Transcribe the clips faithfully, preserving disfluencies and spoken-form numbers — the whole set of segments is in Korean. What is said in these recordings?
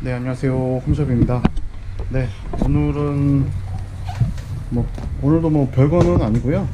네, 안녕하세요. 홈숍입니다. 네, 오늘은 뭐 오늘도 뭐 별거는 아니고요.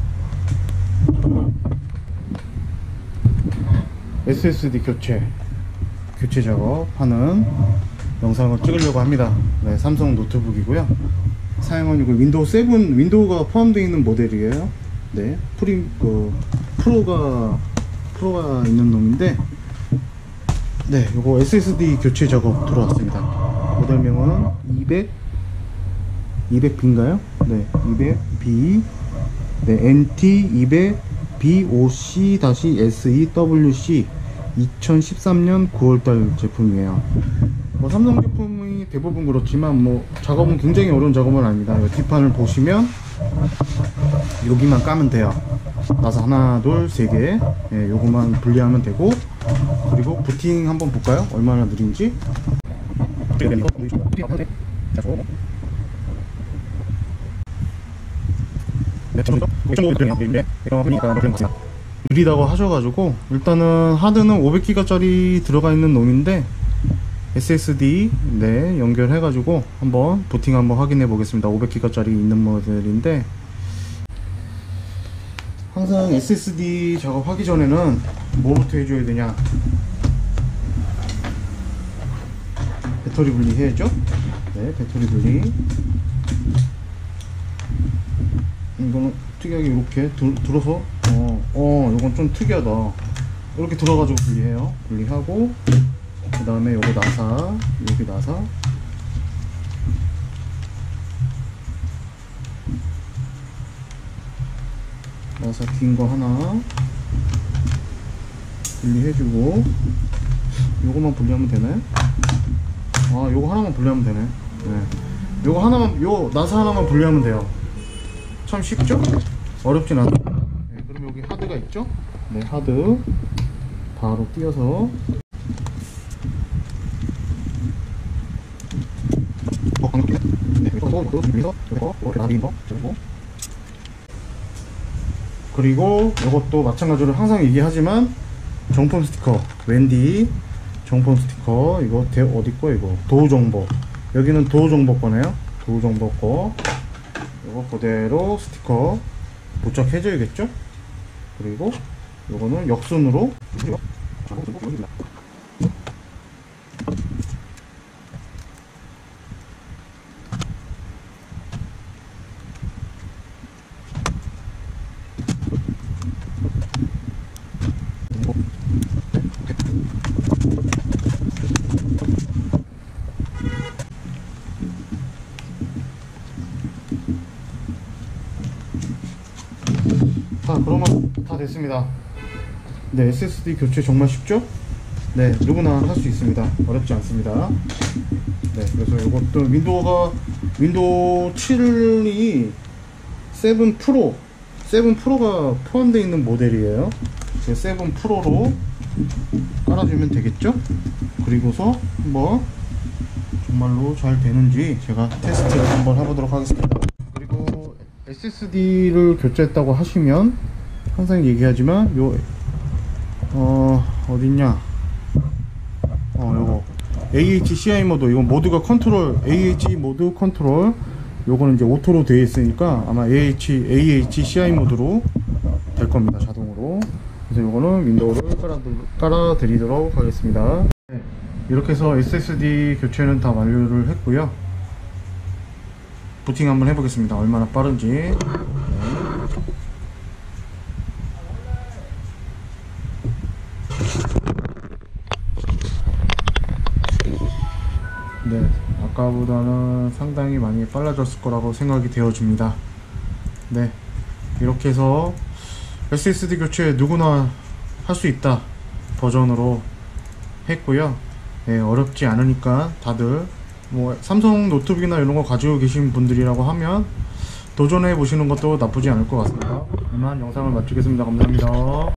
에스에스디 교체 교체 작업하는 영상을 찍으려고 합니다. 네, 삼성 노트북이고요. 사양은 이거 윈도우 세븐 윈도우가 포함되어 있는 모델이에요. 네, 프리 그 프로가 프로가 있는 놈인데, 네, 요거 에스에스디 교체 작업 들어왔습니다. 모델명은 이백 이백 비인가요? 네, 이백 비. 네, 엔티 이백 비 오 씨 에스 이 더블유 씨 이천십삼 년 구월달 제품이에요. 뭐 삼성 제품이 대부분 그렇지만 뭐 작업은 굉장히 어려운 작업은 아닙니다. 뒷판을 보시면 여기만 까면 돼요. 나사 하나 둘 세 개, 예, 요것만 분리하면 되고, 그리고 부팅 한번 볼까요? 얼마나 느린지. 느리다고 하셔가지고, 일단은 하드는 오백 기가짜리 들어가 있는 놈인데 에스에스디 네 연결해가지고 한번 부팅 한번 확인해 보겠습니다. 오백 기가짜리 있는 모델인데, 항상 에스에스디 작업하기 전에는 뭐부터 해줘야 되냐, 배터리 분리 해야죠. 네, 배터리 분리. 이거는 특이하게 이렇게 들, 들어서 어, 어 이건 좀 특이하다. 이렇게 들어가지고 분리해요. 분리하고, 그 다음에 요거 나사, 여기 나사, 나사 긴 거 하나 분리해주고, 요거만 분리하면 되네. 아, 요거 하나만 분리하면 되네. 네, 요거 하나만, 요 나사 하나만 분리하면 돼요. 참 쉽죠? 어렵진 않아. 네, 그럼 여기 하드가 있죠? 네, 하드 바로 띄어서 그리고 이것도 마찬가지로 항상 얘기하지만 정품 스티커, 웬디 정품 스티커, 이거 대, 어디 거 이거 도우정보, 여기는 도우정보 거네요. 도우정보 거 이거 그대로 스티커 부착해줘야겠죠. 그리고 이거는 역순으로 자, 그러면 다 됐습니다. 네, 에스에스디 교체 정말 쉽죠? 네, 누구나 할 수 있습니다. 어렵지 않습니다. 네, 그래서 이것도 윈도우가 윈도우 칠이 세븐 프로 세븐 프로가 포함되어 있는 모델이에요. 세븐 프로로 깔아주면 되겠죠? 그리고서 한번 정말로 잘 되는지 제가 테스트를 한번 해보도록 하겠습니다. 그리고 에스에스디를 교체했다고 하시면 항상 얘기하지만 요 어 어딨냐, 어 요거 에이에이치 씨아이 모드, 이건 모드가 컨트롤, 에이에이치 모드 컨트롤, 요거는 이제 오토로 되어 있으니까 아마 에이에이치 에이에이치 씨아이 모드로 될 겁니다, 자동으로. 그래서 요거는 윈도우를 깔아, 깔아 드리도록 하겠습니다. 네, 이렇게 해서 에스에스디 교체는 다 완료를 했고요. 부팅 한번 해보겠습니다. 얼마나 빠른지. 네. 네, 아까보다는 상당히 많이 빨라졌을 거라고 생각이 되어집니다. 네, 이렇게 해서 에스에스디 교체 누구나 할 수 있다 버전으로 했고요. 네, 어렵지 않으니까 다들 뭐 삼성 노트북이나 이런 거 가지고 계신 분들이라고 하면 도전해 보시는 것도 나쁘지 않을 것 같습니다. 이만 영상을 마치겠습니다. 감사합니다.